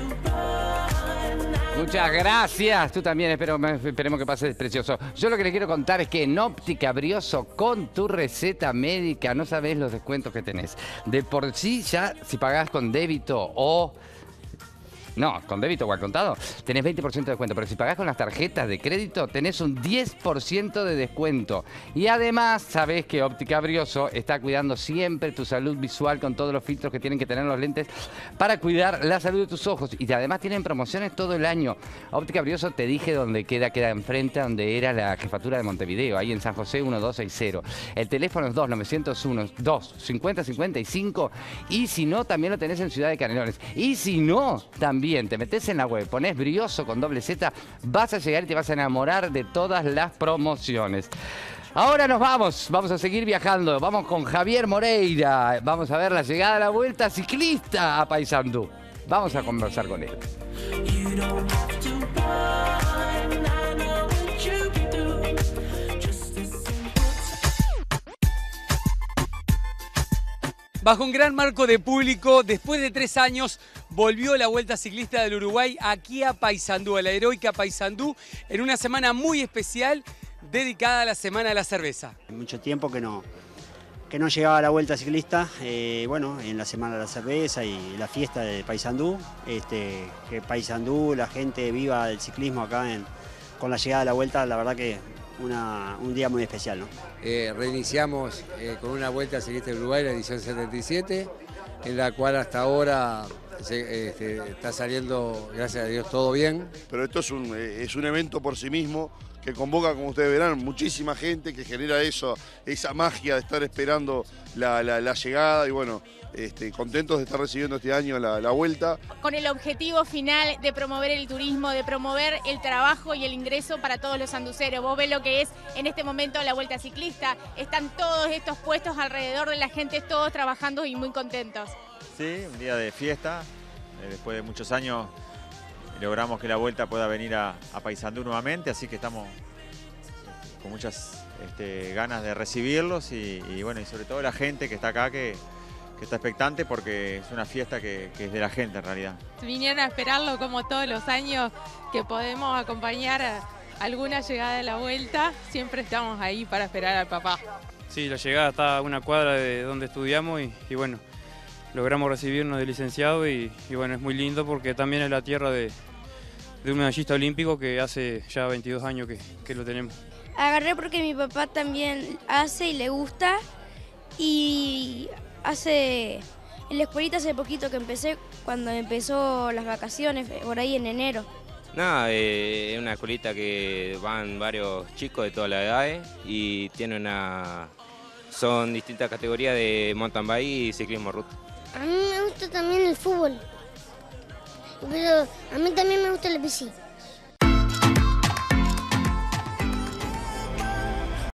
Muchas gracias. Tú también, esperemos que pases precioso. Yo lo que le quiero contar es que en Óptica Brioso, con tu receta médica, no sabés los descuentos que tenés. De por sí ya, si pagás con débito o... No, con débito o al contado, tenés 20% de descuento. Pero si pagás con las tarjetas de crédito, tenés un 10% de descuento. Y además, sabés que Óptica Brioso está cuidando siempre tu salud visual con todos los filtros que tienen que tener los lentes para cuidar la salud de tus ojos. Y además tienen promociones todo el año. Óptica Brioso, te dije dónde queda enfrente a donde era la jefatura de Montevideo, ahí en San José 1260. El teléfono es 2901-250-55. Y si no, también lo tenés en Ciudad de Canelones. Y si no, también te metés en la web, ponés Brioso con doble Z, vas a llegar y te vas a enamorar de todas las promociones. Ahora nos vamos a seguir viajando, vamos con Javier Moreira, vamos a ver la llegada de la Vuelta Ciclista a Paysandú. Vamos a conversar con él. Bajo un gran marco de público, después de 3 años, volvió la Vuelta Ciclista del Uruguay aquí a Paysandú, a la heroica Paysandú, en una semana muy especial dedicada a la Semana de la Cerveza. Mucho tiempo que no llegaba la Vuelta Ciclista, bueno, en la Semana de la Cerveza y la fiesta de Paysandú, que Paysandú, la gente viva el ciclismo acá con la llegada de la Vuelta, la verdad que un día muy especial, ¿no? Reiniciamos con una Vuelta Ciclista de Uruguay, la edición 77, en la cual hasta ahora está saliendo, gracias a Dios, todo bien. Pero esto es un evento por sí mismo que convoca, como ustedes verán, muchísima gente, que genera esa magia de estar esperando la llegada y bueno, contentos de estar recibiendo este año la vuelta. Con el objetivo final de promover el turismo, de promover el trabajo y el ingreso para todos los sanduceros. Vos ves lo que es en este momento la Vuelta Ciclista, están todos estos puestos alrededor de la gente, todos trabajando y muy contentos. Sí, un día de fiesta, después de muchos años logramos que la Vuelta pueda venir a Paysandú nuevamente, así que estamos con muchas ganas de recibirlos y bueno, y sobre todo la gente que está acá que está expectante porque es una fiesta que es de la gente en realidad. Vinieron a esperarlo como todos los años que podemos acompañar a alguna llegada de la Vuelta, siempre estamos ahí para esperar al papá. Sí, la llegada está a una cuadra de donde estudiamos y bueno, logramos recibirnos de licenciado y bueno, es muy lindo porque también es la tierra de un medallista olímpico que hace ya 22 años que lo tenemos. Agarré porque mi papá también hace y le gusta y en la escuelita hace poquito que empecé, cuando empezó las vacaciones, por ahí en enero. Nada, es una escuelita que van varios chicos de todas las edades y son distintas categorías de mountain bike y ciclismo ruta. A mí me gusta también el fútbol, pero a mí también me gusta la bici.